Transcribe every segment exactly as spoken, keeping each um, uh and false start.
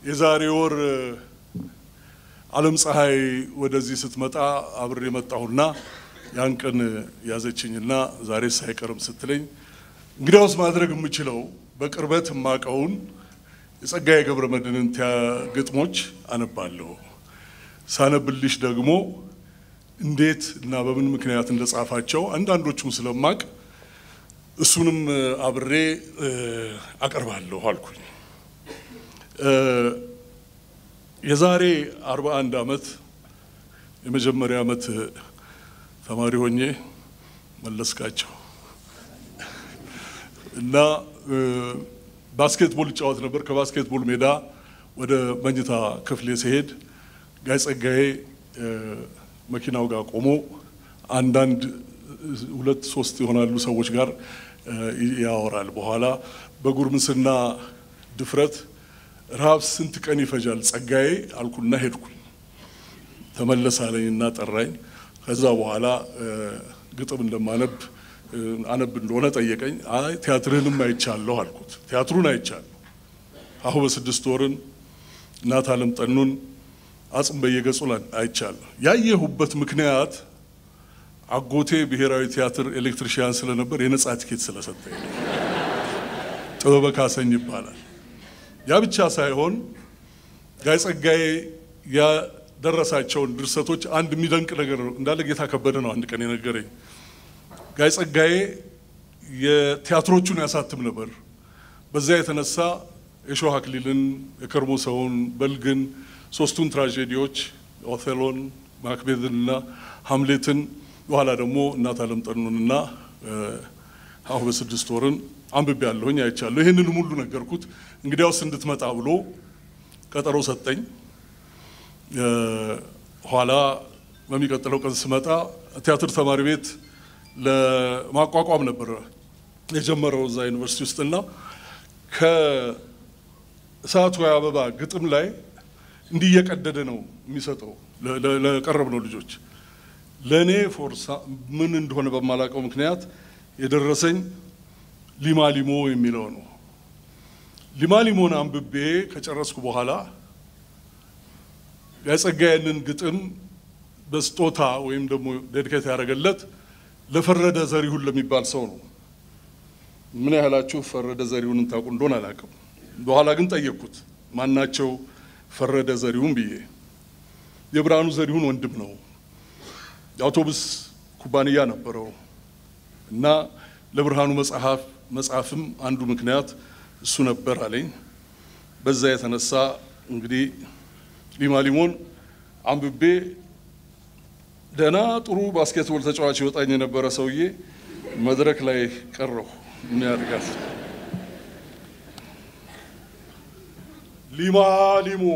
የዛሬ ወር ዓለም ፀሐይ ወደዚህ ስትመጣ አብሬ መጣሁና ያን ቀን ያዘችኝና ዛሬ ሳይቀርም ስትለኝ እንግዲያውስ ማድረግ የምችለው በቅርበት ማቀውን የጸጋዬ ገብረመድህንን ግጥሞች አነባለሁ ሳነብልሽ ደግሞ እንዴት እና በምን ምክንያት እንደጻፋቸው አንዳንዶቹን ስለማቅ እሱንም አብሬ አቀርባለሁ አልኩኝ የዛሬ አርባ አንድ አመት የመጀመሪያ አመት ተማሪ ሆኜ መለስካቸው እና ባስኬትቦል ጫወት ነበር ከባስኬትቦል ሜዳ ወደ መኝታ ክፍሌ ሲሄድ ጋይ ጸጋዬ መኪናው ጋር ቆሞ አንዳንድ ሁለት ሶስት ይሆናሉ ሰዎች ጋር ያወራል በኋላ በጉርምስና ድፍረት ራብ ስንት ቀን ይፈጃል ጸጋዬ አልኩና ሄድኩኝ ተመለሳለኝና ጠራኝ ከዛ በኋላ ግጥም እንደማነብ አነብ እንደሆነ ጠየቀኝ አይ ቲያትርንም አይቻለሁ አልኩት ቲያትሩን አይቻለሁ አሁን በስድስት ወርን እናት ዓለም ጠኑን አጽም በየገጹላን አይቻለሁ ያየሁበት ምክንያት አጎቴ ብሔራዊ ቲያትር ኤሌክትሪሻን ስለነበር የነጻ ቲኬት ስለሰጠኝ ጥበበ ካሰኝ ይባላል ያ ብቻ ሳይሆን ጋይ ጸጋዬ ያደረሳቸውን ድርሰቶች አንድ የሚደንቅ ነገር እንዳለ ጌታ ከበደ ነው አንድ ቀን የነገረኝ ጋይ ጸጋዬ የቲያትሮቹን ያሳትም ነበር በዛ የተነሳ የሾህ አክሊልን የከርሞ ሰውን በልግን ሶስቱን ትራጀዲዎች ኦቴሎን ማክቤዝንና ሃምሌትን በኋላ ደግሞ እናት ዓለም ጠኑንና አሁን በስድስት ወርን አንብቤ ያለሁኝ አይቻለሁ ይሄንን ሙሉ ነገርኩት እንግዲያውስ እንድትመጣ ብሎ ቀጠሮ ሰጠኝ ኋላ በሚቀጥለው ቀን ስመጣ ቲያትር ተማሪ ቤት ለማቋቋም ነበር የጀመረው እዛ ዩኒቨርሲቲ ውስጥና ከሰዓቱ አበባ ግጥም ላይ እንዲየቀደደ ነው የሚሰጠው ለቀረብነው ልጆች ለኔ ፎርሳ ምን እንደሆነ በማላቀው ምክንያት የደረሰኝ ሊማ ሊሞ የሚለው ነው ሊማ ሊሞን አንብቤ ከጨረስኩ በኋላ ያጸጋዬንን ግጥም በስጦታ ወይም ደግሞ ዴዲኬት ያደረገለት ለፈረደ ዘሪሁን ለሚባል ሰው ነው ምን ያህላችሁ ፈረደ ዘሪሁንን ታውቁ እንደሆነ አላውቅም በኋላ ግን ጠየቅኩት ማናቸው ፈረደ ዘሪሁን ብዬ የብርሃኑ ዘሪሁን ወንድም ነው የአውቶቡስ ኩባንያ ነበረው እና ለብርሃኑ መጽሐፍ መጽሐፍም አንዱ ምክንያት እሱ ነበር አለኝ በዛ የተነሳ እንግዲህ ሊማ ሊሞን አንብቤ ደና ጥሩ ባስኬትቦል ተጫዋች ይወጣኝ የነበረ ሰውዬ መድረክ ላይ ቀረሁ ምን ያርጋል ሊማ ሊሞ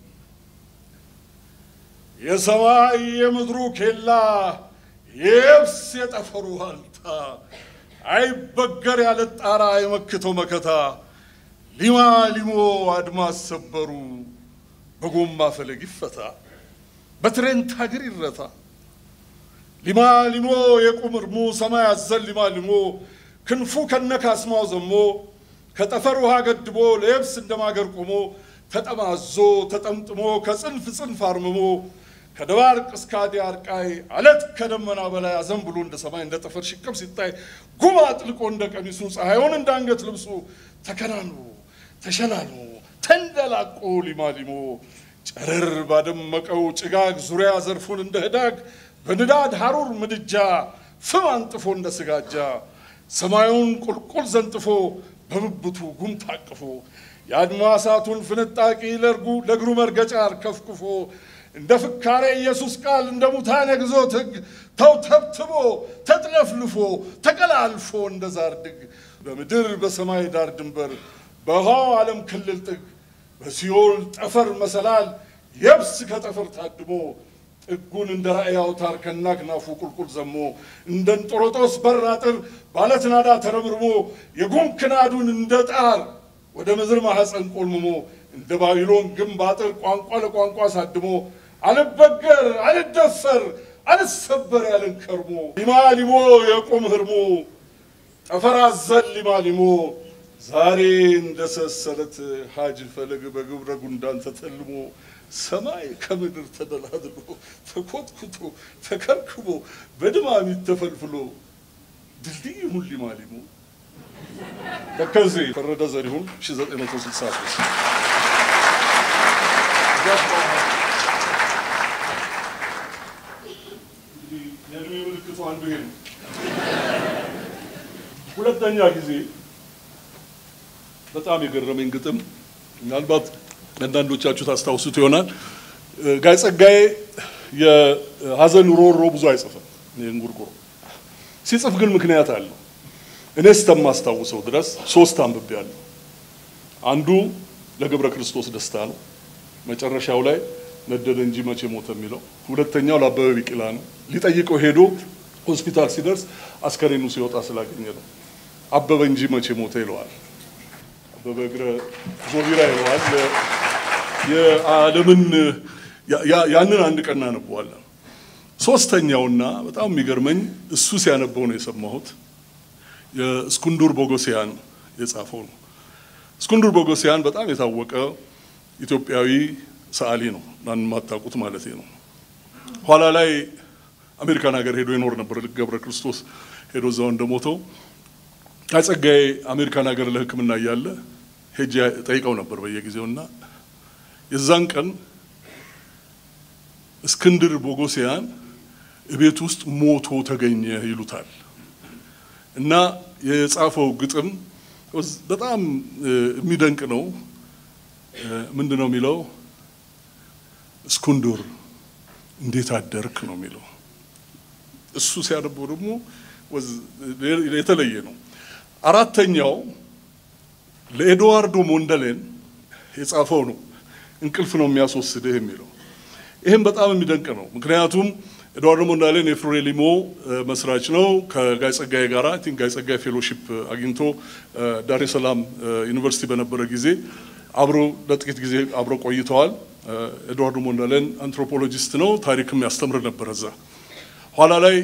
የሰማይ የምድሩ ኬላ የብስ የጠፈሩ ሀልታ አይበገር ያለ ጣራ የመክተው መከታ ሊማ ሊሞ አድማስ ሰበሩ በጎማ ፈለግ ይፈታ በትሬንት ሀገር ይረታ ሊማ ሊሞ የቁምርሙ ሰማይ አዘል ሊማ ሊሞ ክንፉ ከነካስማው ዘሞ ከጠፈር ውሃ ገድቦ ለየብስ እንደማገር ቆሞ ተጠማዞ ተጠምጥሞ ከጽንፍ ጽንፍ አርምሞ ከደባርቅ እስከ አዲያርቃይ አለት ከደመና በላይ አዘንብሎ እንደ ሰማይ እንደ ጠፈር ሽቅብ ሲታይ ጉማ አጥልቆ እንደ ቀሚሱ ፀሐዩን እንደ አንገት ልብሱ ተከናኑ ተሸላሉ ተንደላቆ ሊማ ሊሞ ጨረር ባደመቀው ጭጋግ ዙሪያ ዘርፉን እንደ ህዳግ በንዳድ ሐሩር ምድጃ ፍም አንጥፎ እንደ ስጋጃ ሰማዩን ቁልቁል ዘንጥፎ በብብቱ ጉም ታቅፎ ያድማሳቱን ፍንጣቂ ለርጉ ለግሩ መርገጫ አርከፍክፎ እንደ ፍካሬ ኢየሱስ ቃል እንደ ሙታን ግዞት ህግ ተውተብትቦ ተጥለፍልፎ ተቀላልፎ እንደ ዛርድግ በምድር በሰማይ ዳር ድንበር በውሃው ዓለም ክልል ጥግ በሲኦል ጠፈር መሰላል የብስ ከጠፈር ታድሞ ጥጉን እንደ ራእይ አውታር ከናክናፉ ቁልቁል ዘሞ እንደ እንጦሮጦስ በር አጥር ባለት ናዳ ተረምርሞ የጉም ክናዱን እንደ ጣር ወደ ምድር ማህፀን ቆልምሞ እንደ ባቢሎን ግንብ አጥር ቋንቋ ለቋንቋ ሳድሞ አልበገር አልደፈር አልሰበር ያለን ከርሞ ሊማ ሊሞ የቁም ህርሞ ጠፈር አዘል ሊማ ሊሞ ዛሬ እንደሰሰለት ሀጅ ፈለግ በግብረ ጉንዳን ተተልሞ ሰማይ ከምድር ተደላድሎ ተኮትኩቶ ተከርክቦ በድማሚት ተፈልፍሎ ድልድይ ሁሉ ሊማሊሙ ተከዜ ፈረደ ዘሪሁን ሺህ ዘጠኝ መቶ ስልሳ ሶስት የእድሜ ምልክቱ አንዱ ይሄ ነው። ሁለተኛ ጊዜ በጣም የገረመኝ ግጥም ምናልባት አንዳንዶቻችሁ ታስታውሱት ይሆናል። ጋይ ጸጋዬ የሐዘን ሮሮ ብዙ አይጽፍም። የእንጉርጉሮ ሲጽፍ ግን ምክንያት አለው። እኔ እስከማስታውሰው ድረስ ሶስት አንብቤያለሁ። አንዱ ለገብረ ክርስቶስ ደስታ ነው፣ መጨረሻው ላይ ነደደ እንጂ መቼ ሞተ የሚለው። ሁለተኛው ለአበበ ቢቂላ ነው፣ ሊጠይቀው ሄዶ ሆስፒታል ሲደርስ አስከሬኑ ሲወጣ ስላገኘ ነው። አበበ እንጂ መቼ ሞተ ይለዋል። አበበ እግረ ዞቢራ ይለዋል። የዓለምን ያንን አንድ ቀን እናነበዋለን። ሶስተኛውና በጣም የሚገርመኝ እሱ ሲያነበው ነው የሰማሁት። የእስኩንዱር ቦጎሲያን የጻፈው ነው። እስኩንዱር ቦጎሲያን በጣም የታወቀ ኢትዮጵያዊ ሰዓሊ ነው፣ ማን ማታውቁት ማለት ነው። ኋላ ላይ አሜሪካን ሀገር ሄዶ ይኖር ነበር። ገብረ ክርስቶስ ሄዶ እዛው እንደሞተው ጋይ ጸጋዬ አሜሪካን ሀገር ለሕክምና እያለ ሄጄ ጠይቀው ነበር በየጊዜውና የዛን ቀን እስክንድር ቦጎሲያን ቤት ውስጥ ሞቶ ተገኘ ይሉታል። እና የጻፈው ግጥም በጣም የሚደንቅ ነው። ምንድነው የሚለው? እስኩንዱር እንዴት አደርክ ነው የሚለው። እሱ ሲያነበው ደግሞ የተለየ ነው። አራተኛው ለኤድዋርዶ ሞንደሌን የጻፈው ነው፣ እንቅልፍ ነው የሚያስወስድህ የሚለው። ይሄም በጣም የሚደንቅ ነው። ምክንያቱም ኤድዋርዶ ሞንደሌን የፍሬሊሞ መስራች ነው። ከጋይ ጸጋዬ ጋር አይ ቲንክ ጋይ ጸጋዬ ፌሎሺፕ አግኝቶ ዳሬ ሰላም ዩኒቨርሲቲ በነበረ ጊዜ አብሮ ለጥቂት ጊዜ አብሮ ቆይተዋል። ኤድዋርዶ ሞንደሌን አንትሮፖሎጂስት ነው፣ ታሪክም ያስተምር ነበር እዛ። ኋላ ላይ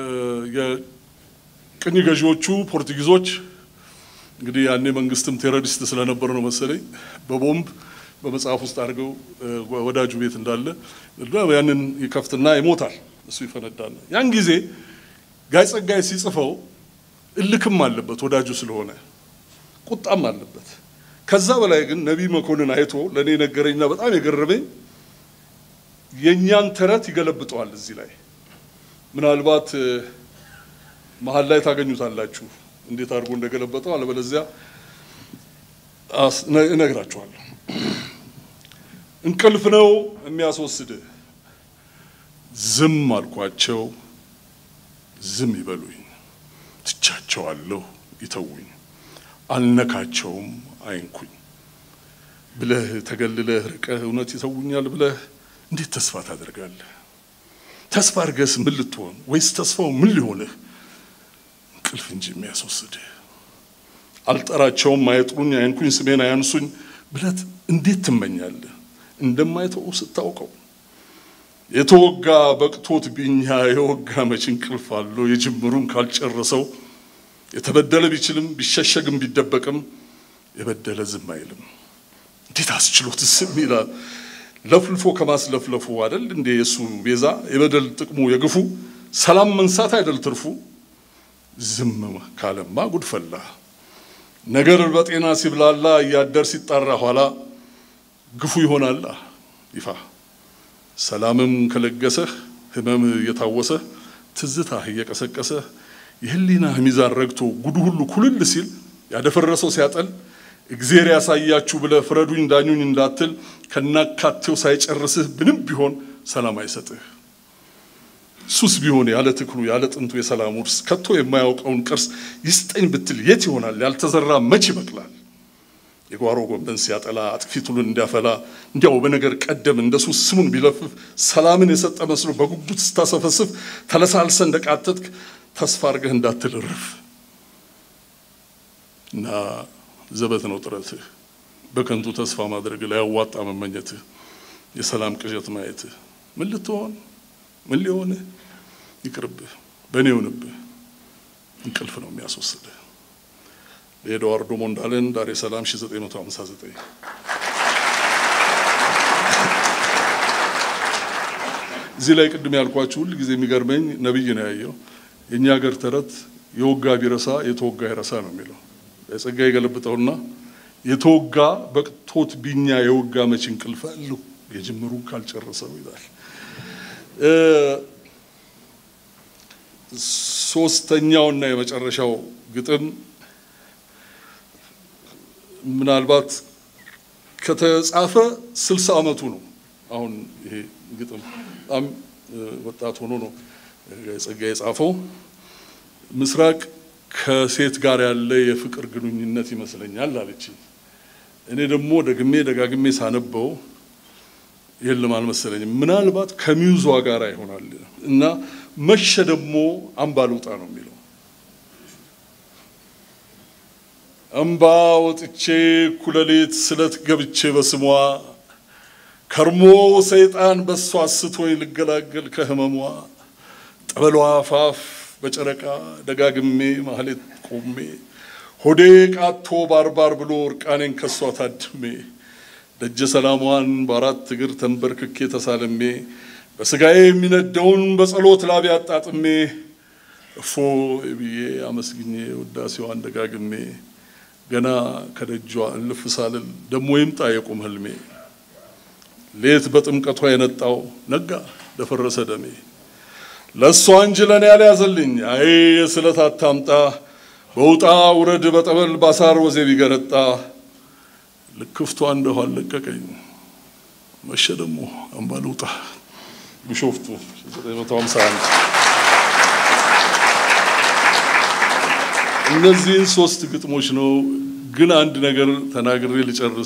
የቅኝ ገዢዎቹ ፖርቱጊዞች እንግዲህ ያኔ መንግስትም ቴሮሪስት ስለነበረ ነው መሰለኝ በቦምብ በመጽሐፍ ውስጥ አድርገው ወዳጁ ቤት እንዳለ ያንን ይከፍትና ይሞታል፣ እሱ ይፈነዳል። ያን ጊዜ ጋይ ጸጋዬ ሲጽፈው እልክም አለበት ወዳጁ ስለሆነ ቁጣም አለበት። ከዛ በላይ ግን ነብይ መኮንን አይቶ ለኔ ነገረኝና በጣም የገረመኝ የኛን ተረት ይገለብጠዋል እዚህ ላይ። ምናልባት መሃል ላይ ታገኙታላችሁ እንዴት አድርጎ እንደገለበጠው፣ አለበለዚያ እነግራችኋለሁ። እንቅልፍ ነው የሚያስወስድህ፣ ዝም አልኳቸው ዝም ይበሉኝ፣ ትቻቸዋለሁ ይተውኝ፣ አልነካቸውም አይንኩኝ ብለህ ተገልለህ ርቀህ እውነት ይተውኛል ብለህ እንዴት ተስፋ ታደርጋለህ? ተስፋ አድርገህስ ምን ልትሆን? ወይስ ተስፋው ምን ሊሆንህ? እንቅልፍ እንጂ የሚያስወስድህ። አልጠራቸውም አይጥሩኝ አይንኩኝ ስሜን አያንሱኝ ብለህ እንዴት ትመኛለህ? እንደማይተው ስታውቀው የተወጋ በቅቶት ቢኛ የወጋ መች እንቅልፍ አለው? የጅምሩን ካልጨረሰው የተበደለ ቢችልም ቢሸሸግም ቢደበቅም የበደለ ዝም አይልም። እንዴት አስችሎት ዝም ይላል? ለፍልፎ ከማስለፍለፉ አይደል እንዴ የሱ ቤዛ? የበደል ጥቅሙ የግፉ ሰላም መንሳት አይደል ትርፉ? ዝም ካለማ ጉድፈላ ነገር በጤና ሲብላላ ያደር ሲጣራ ኋላ ግፉ ይሆናል ይፋ። ሰላምም ከለገሰህ ህመም የታወሰህ ትዝታህ እየቀሰቀሰህ የህሊና ሚዛን ረግቶ ጉዱ ሁሉ ኩልል ሲል ያደፈረሰው ሲያጠል እግዚአብሔር ያሳያችሁ ብለ ፍረዱኝ ዳኙኝ እንዳትል ከናካቴው ሳይጨርስህ ምንም ቢሆን ሰላም አይሰጥህ። ሱስ ቢሆን ያለ ትክሉ ያለ ጥንቱ የሰላም ውርስ ከቶ የማያውቀውን ቅርስ ይስጠኝ ብትል የት ይሆናል? ያልተዘራ መች ይበቅላል? የጓሮ ጎንበን ሲያጠላ አጥፊቱን እንዲያፈላ እንዲያው በነገር ቀደም እንደሱስ ስሙን ቢለፍፍ ሰላምን የሰጠ መስሎ በጉጉት ስታሰፈስፍ ተለሳልሰ እንደቃተትክ ተስፋ አድርገህ እንዳትልርፍ እና ዘበት ነው ጥረትህ በከንቱ ተስፋ ማድረግ ላይ ያዋጣ መመኘትህ የሰላም ቅዠት ማየትህ ምን ልትሆን ምን ሊሆን ይቅርብህ በኔ ሆነብህ እንቅልፍ ነው የሚያስወስድህ። ኤድዋርዶ ሞንዳለን ዳሬ ሰላም ሺህ ዘጠኝ መቶ ሃምሳ ዘጠኝ እዚህ ላይ ቅድም ያልኳችሁ ሁሉ ጊዜ የሚገርመኝ ነብይ ነው ያየው የኛ ሀገር ተረት የወጋ ቢረሳ የተወጋ ይረሳ ነው የሚለው ጸጋዬ ገለብጠውና የተወጋ በቅቶት ቢኛ የወጋ መች እንቅልፍ አለው የጅምሩ ካልጨረሰው ይላል ሶስተኛውና የመጨረሻው ግጥም ምናልባት ከተጻፈ ስልሳ አመቱ ነው አሁን ይሄ ግጥም አም ወጣት ሆኖ ነው ጸጋዬ ጻፈው ምስራቅ ከሴት ጋር ያለ የፍቅር ግንኙነት ይመስለኛል አለች እኔ ደግሞ ደግሜ ደጋግሜ ሳነበው የለም አልመሰለኝም ምናልባት ከሚውዟ ጋር ይሆናል እና መሸ ደግሞ አምባሉጣ ነው የሚለው አምባ ወጥቼ ኩለሌት ስለት ገብቼ በስሟ ከርሞ ሰይጣን በሷ አስቶኝ ልገላገል ከህመሟ ጠበሏ አፋፍ በጨረቃ ደጋግሜ ማህሌት ቆሜ ሆዴ ቃቶ ባርባር ብሎ እርቃኔን ከሷ ታድሜ ደጀ ሰላሟን በአራት እግር ተንበርክኬ ተሳልሜ በስጋዬ የሚነደውን በጸሎት ላብ ያጣጥሜ እፎ ብዬ አመስግኜ ውዳሴዋን ደጋግሜ ገና ከደጇ እልፍ ሳልል ደሞ ይምጣ የቁም ህልሜ ሌት በጥምቀቷ የነጣው ነጋ ደፈረሰ ደሜ ለሷ እንጂ ለኔ ያልያዘልኝ አይ የስለት አታምጣ በውጣ ውረድ በጠበል ባሳር ወዜ ቢገረጣ ልክፍቷ እንደው አለቀቀኝ መሸ ደግሞ አምባሉጣ ቢሾፍቱ ዘጠኝ መቶ ሃምሳ አንድ እነዚህን ሶስት ግጥሞች ነው ግን አንድ ነገር ተናግሬ ልጨርስ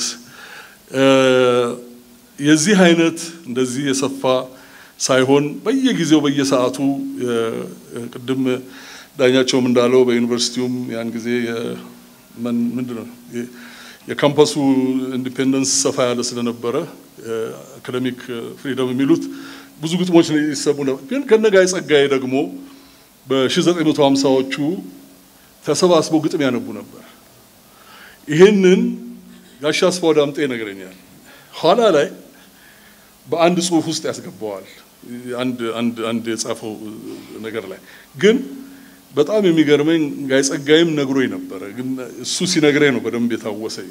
የዚህ አይነት እንደዚህ የሰፋ ሳይሆን በየጊዜው በየሰዓቱ ቅድም ዳኛቸውም እንዳለው በዩኒቨርሲቲውም ያን ጊዜ ምንድነው የካምፓሱ ኢንዲፔንደንስ ሰፋ ያለ ስለነበረ አካዳሚክ ፍሪደም የሚሉት ብዙ ግጥሞች ይሰሙ ነበር ግን ከነጋይ ጸጋዬ ደግሞ በ1950ዎቹ ተሰባስበው ግጥም ያነቡ ነበር ይሄንን ጋሽ አስፋው ዳምጤ ነገረኛል ኋላ ላይ በአንድ ጽሁፍ ውስጥ ያስገባዋል አንድ አንድ አንድ የጻፈው ነገር ላይ ግን በጣም የሚገርመኝ ጋይ ጸጋዬም ነግሮኝ ነበር ግን እሱ ሲነግረኝ ነው በደንብ የታወሰኝ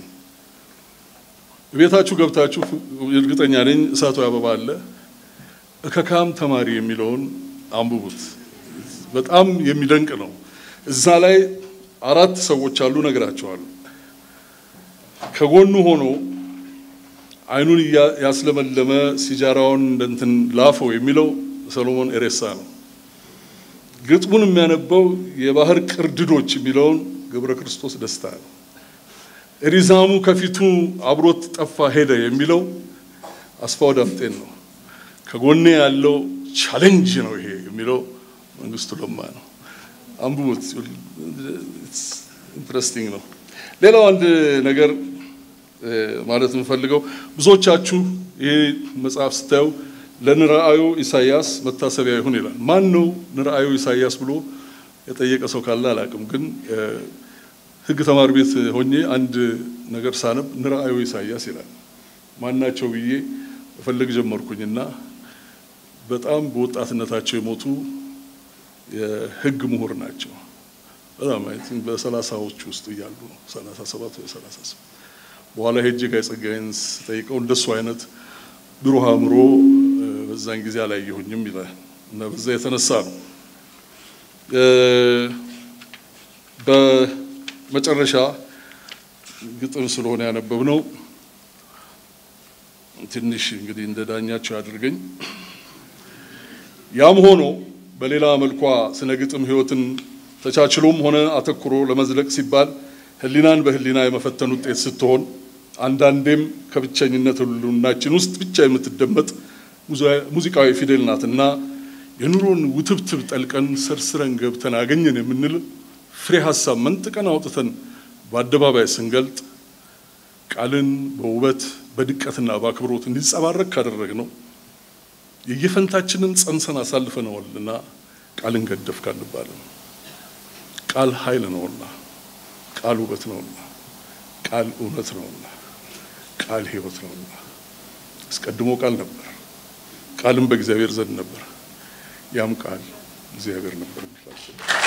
ቤታችሁ ገብታችሁ እርግጠኛ ነኝ እሳቱ ያበባ አለ ከካም ተማሪ የሚለውን አንብቡት በጣም የሚደንቅ ነው እዛ ላይ አራት ሰዎች አሉ ነግራቸዋል ከጎኑ ሆኖ አይኑን ያስለመለመ ሲጃራውን እንትን ላፎ የሚለው ሰሎሞን ኤሬሳ ነው ግጥሙን የሚያነበው የባህር ቅርድዶች የሚለውን ገብረ ክርስቶስ ደስታ ነው ሪዛሙ ከፊቱ አብሮት ጠፋ ሄደ የሚለው አስፋው ዳምጤን ነው ከጎኔ ያለው ቻሌንጅ ነው ይሄ የሚለው መንግስቱ ለማ ነው አንቡት ኢንትረስቲንግ ነው ሌላው አንድ ነገር ማለት እንፈልገው ብዙዎቻችሁ ይሄ መጽሐፍ ስታዩ ለንራአዩ ኢሳያስ መታሰቢያ ይሁን ይላል ማን ነው ንራአዩ ኢሳያስ ብሎ የጠየቀ ሰው ካለ አላቅም ግን ህግ ተማር ቤት ሆኜ አንድ ነገር ሳነብ ንራአዩ ኢሳያስ ይላል ማናቸው ብዬ ፈልግ ጀመርኩኝና በጣም በወጣትነታቸው የሞቱ የህግ ምሁር ናቸው በጣም አይቲንክ በሰላሳዎቹ ውስጥ ይያሉ ሰላሳ ሰባት ወይ ሰላሳ ስምንት በኋላ ሄጄ ጋይ ጸጋዬን ጠይቀው እንደሱ አይነት ብሩህ አምሮ በዛን ጊዜ አላየሁኝም ይላል እና በዛ የተነሳ ነው በመጨረሻ ግጥም ስለሆነ ያነበብነው ትንሽ እንግዲህ እንደ ዳኛቸው ያድርገኝ ያም ሆኖ በሌላ መልኳ ስነ ግጥም ህይወትን ተቻችሎም ሆነ አተኩሮ ለመዝለቅ ሲባል ህሊናን በህሊና የመፈተን ውጤት ስትሆን አንዳንዴም ከብቸኝነት ሁሉናችን ውስጥ ብቻ የምትደመጥ ሙዚቃዊ ፊደል ናትና የኑሮን ውትብትብ ጠልቀን ሰርስረን ገብተን አገኘን የምንል ፍሬ ሐሳብ መንጥቀን አውጥተን በአደባባይ ስንገልጥ ቃልን በውበት በድቀትና በአክብሮት እንዲጸባረክ ካደረግነው የየፈንታችንን ጸንሰን አሳልፈነዋልና ቃልን ገደፍ ካልባለን ቃል ኃይል ነውና ቃል ውበት ነውና ቃል እውነት ነውና ቃል ሕይወት ነውና አስቀድሞ ቃል ነበር ቃልም በእግዚአብሔር ዘንድ ነበር ያም ቃል እግዚአብሔር ነበር